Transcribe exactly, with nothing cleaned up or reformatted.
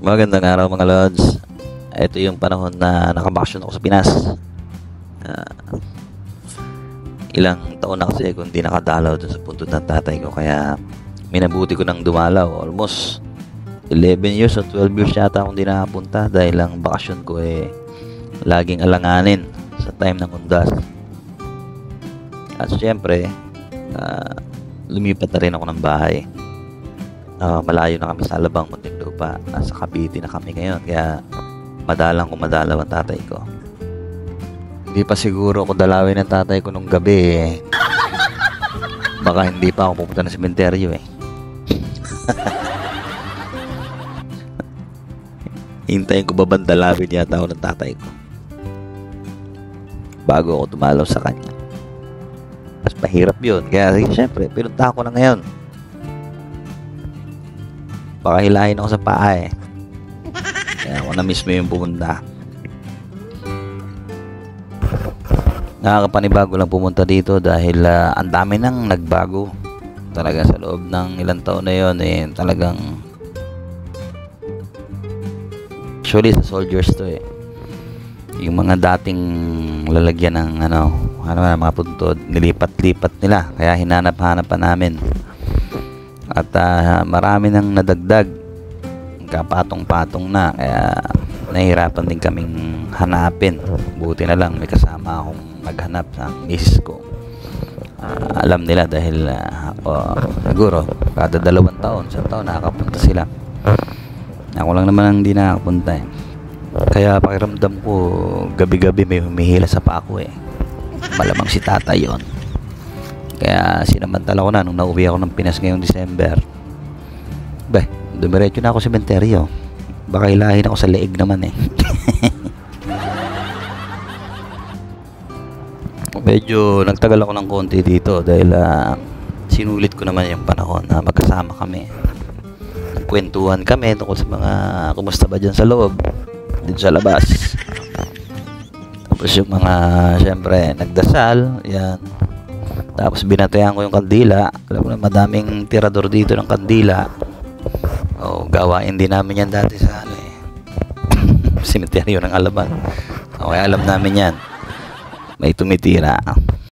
Magandang araw mga lods. Ito yung panahon na nakabakasyon ako sa Pinas. Uh, ilang taon na kasi kung hindi nakadalaw dun sa puntod ng tatay ko. Kaya minabuti ko nang dumalaw. Almost eleven years o twelve years yata akong hindi nakapunta. Dahil ang bakasyon ko eh laging alanganin sa time ng undas. At syempre uh, lumipat na rin ako ng bahay. Uh, malayo na kami sa Alabang, Muntinlupa. Nasa Cavite na kami ngayon. Kaya madalang kung madalaw ang tatay ko. Hindi pa siguro ako dalawin ng tatay ko nung gabi eh. Baka hindi pa ako pupunta ng sementeryo eh. Hintayin ko ba bang dalawin yata ako ng tatay ko bago ako tumalaw sa kanya. Mas mahirap yun. Kaya siyempre, pinunta ko na ngayon. Baka hilahin ako sa paa eh. Kaya ako na mismo yung pumunta. Nakakapanibago lang pumunta dito dahil uh, ang dami nang nagbago. Talaga sa loob ng ilang taon na yun eh, talagang actually sa soldiers to eh. Yung mga dating lalagyan ng ano, ano mga puntod, nilipat-lipat nila. Kaya hinanap-hanap pa namin. At uh, marami nang nadagdag, kapatong-patong na, kaya nahihirapan din kaming hanapin. Buti na lang may kasama akong maghanap sa misis ko. Uh, alam nila dahil uh, uh, siguro kada dalawang taon, sa taon nakakapunta sila. Ako lang naman ang hindi nakakapunta eh. Kaya pakiramdam ko gabi-gabi may humihila sa pako eh. Malamang si tata yon. Kaya sinamantala ko na nung nauwi ako ng Pinas ngayong December. Bah, dumiretso na ako sa sementeryo. Baka hilahin ako sa leeg naman eh. Medyo nagtagal ako ng konti dito dahil uh, sinulit ko naman yung panahon na magkasama kami. Nagkwentuhan kami tungkol sa mga kumusta ba dyan sa loob, dito sa labas. Tapos yung mga syempre nagdasal, yan. Tapos binatayan ko yung kandila. Alam mo na madaming tirador dito ng kandila. O gawain din namin yan dati sa ano eh, sementeryo ng Alabang. Okay, alam namin yan. May tumitira.